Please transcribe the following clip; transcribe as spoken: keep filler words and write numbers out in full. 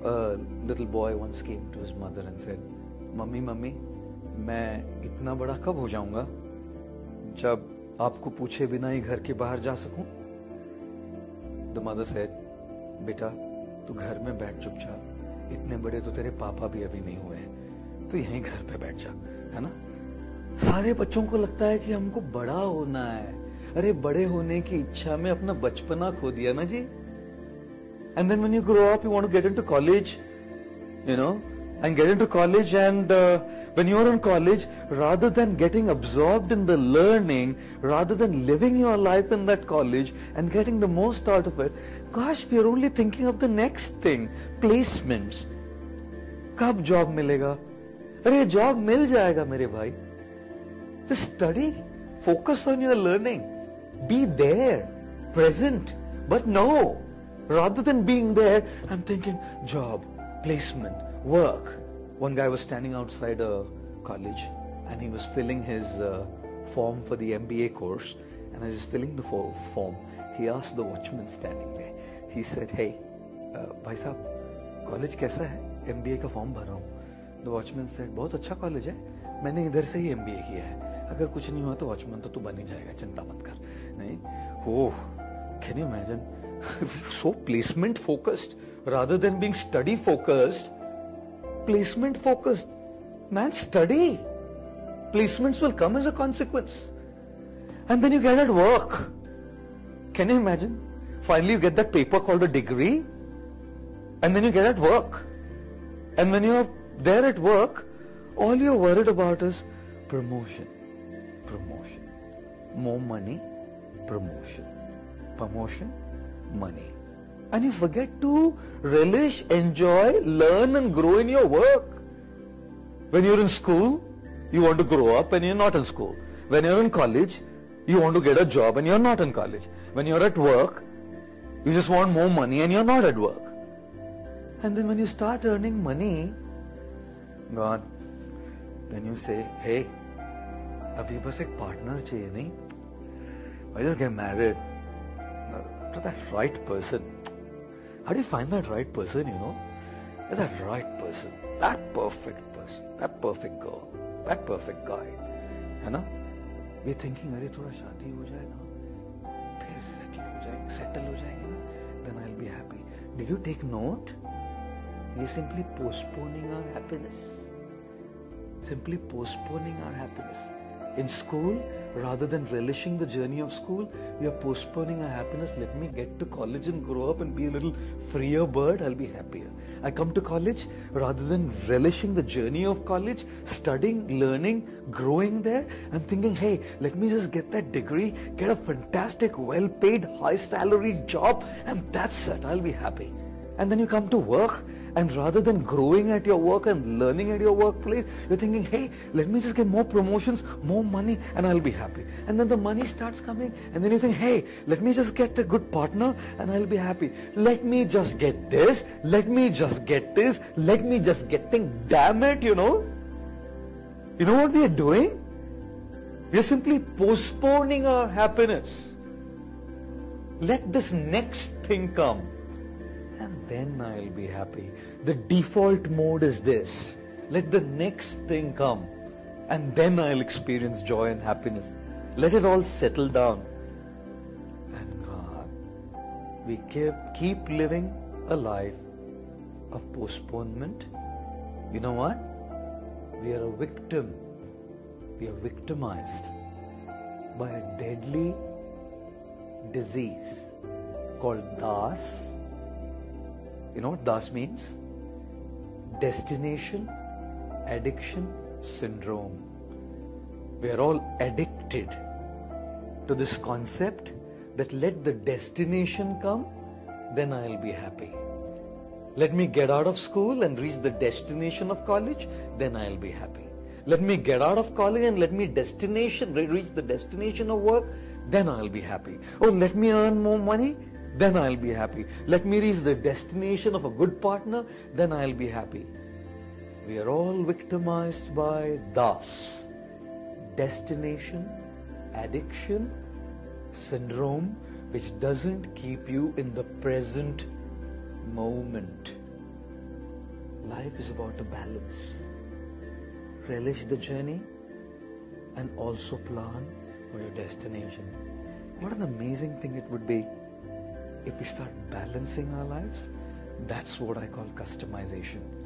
a little boy once came to his mother and said, "Mummy, mummy, मैं इतना बड़ा कब हो जाऊंगा जब आपको पूछे बिना ही घर के बाहर जा सकूं?" The mother said, "बेटा, तू घर में बैठ चुपचाप, इतने बड़े तो तेरे पापा भी अभी नहीं हुए हैं, तो यहीं घर पे बैठ जा, है ना?" सारे बच्चों को लगता है कि हमको बड़ा होना है। अरे बड़े होने की इच्छा में अपना बचपना खो दिया ना जी। And then when you grow up, you want to get into college, you know, and get into college, and uh, when you're in college, rather than getting absorbed in the learning, rather than living your life in that college and getting the most out of it, gosh, we are only thinking of the next thing, placements. कब job मिलेगा? अरे job मिल जाएगा मेरे भाई. Just study, focus on your learning, be there, present, but no. Rather than being there, I'm thinking job, placement, work. One guy was standing outside a college and he was filling his uh, form for the M B A course, and as he's filling the form, he asked the watchman standing there. He said, "Hey, uh, भाई साहब, college कैसा है? M B A का form भर रहा हूँ." The watchman said, "बहुत अच्छा college है, मैंने इधर से ही M B A किया है, अगर कुछ नहीं हुआ तो watchman तो तू बन ही जाएगा, चिंता मत कर." नहीं? Oh, can you imagine? So placement focused rather than being study focused. Placement focused. Man, study. Placements will come as a consequence. And then you get at work. Can you imagine? Finally you get that paper called a degree, and then you get at work. And when you're there at work, all you're worried about is promotion, promotion, more money, promotion, promotion, money. And you forget to relish, enjoy, learn and grow in your work. When you're in school, you want to grow up and you're not in school. When you're in college, you want to get a job and you're not in college. When you're at work, you just want more money and you're not at work. And then when you start earning money, God, then you say, "Hey, abhi bas ek partner chahiye, nahi? I just get married to that right person." How do you find that right person, you know? That right person, that perfect person, that perfect girl, that perfect guy, है ना? We're thinking, अरे थोड़ा शादी हो जाए ना, फिर settle हो जाएंगे, settle हो जाएंगे ना, then I'll be happy. Did you take note? We're simply postponing our happiness. Simply postponing our happiness. In school, rather than relishing the journey of school, we are postponing our happiness. Let me get to college and grow up and be a little freer bird, I'll be happier. I come to college, rather than relishing the journey of college, studying, learning, growing there, I'm thinking, hey, let me just get that degree, get a fantastic, well-paid, high-salaried job, and that's it, I'll be happy. And then you come to work, and rather than growing at your work and learning at your workplace, you're thinking, hey, let me just get more promotions, more money, and I'll be happy. And then the money starts coming, and then you think, hey, let me just get a good partner, and I'll be happy. Let me just get this, let me just get this, let me just get things. Damn it, you know. You know what we are doing? We are simply postponing our happiness. Let this next thing come, and then I'll be happy. The default mode is this. Let the next thing come, and then I'll experience joy and happiness. Let it all settle down. And God, we keep, keep living a life of postponement. You know what? We are a victim. We are victimized by a deadly disease called Das. You know what Das means? Destination Addiction Syndrome. We are all addicted to this concept that let the destination come, then I'll be happy. Let me get out of school and reach the destination of college, then I'll be happy. Let me get out of college and let me destination reach the destination of work, then I'll be happy. Oh, let me earn more money, then I'll be happy. Let me reach the destination of a good partner, then I'll be happy. We are all victimized by Das, destination addiction syndrome, which doesn't keep you in the present moment. Life is about a balance. Relish the journey and also plan for your destination. What an amazing thing it would be if we start balancing our lives. That's what I call customization.